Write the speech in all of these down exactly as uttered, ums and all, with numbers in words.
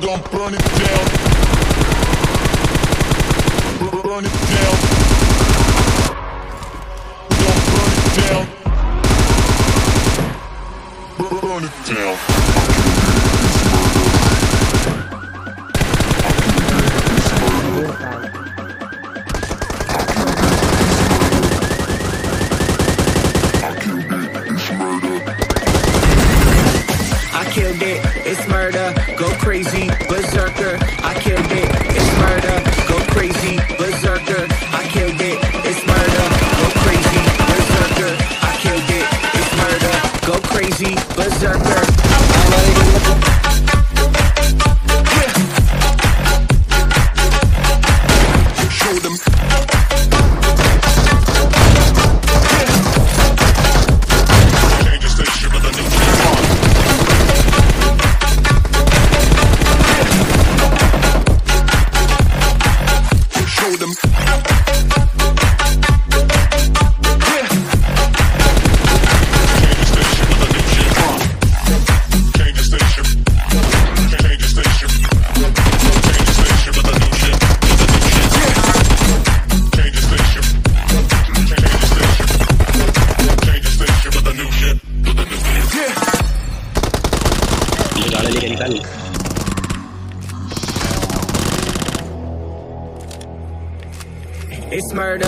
gon' burn it down. Burn it down. We gon' burn it down. Burn it down. I killed it, it's murder, go crazy, berserker. I killed it, it's murder, go crazy, berserker. I killed it, it's murder, go crazy, berserker. I killed it, it's murder, go crazy, berserker. Show them. Change the station with a new show them. Change the station with a new shit. Change the station. Change the station with a new shit. Change the station. Change the station. Change the station with a new shit. It's murder.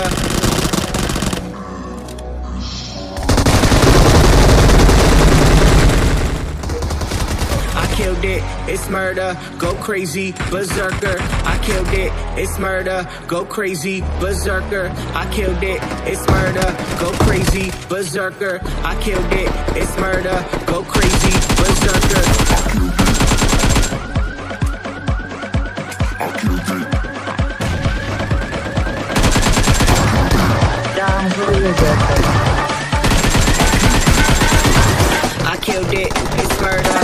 I killed it, it's murder, go crazy, berserker. I killed it, it's murder, go crazy, berserker. I killed it, it's murder, go crazy, berserker. I killed it, it's murder, go crazy, berserker. I killed it, it's murder.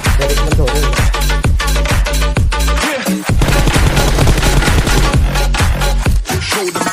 Show them.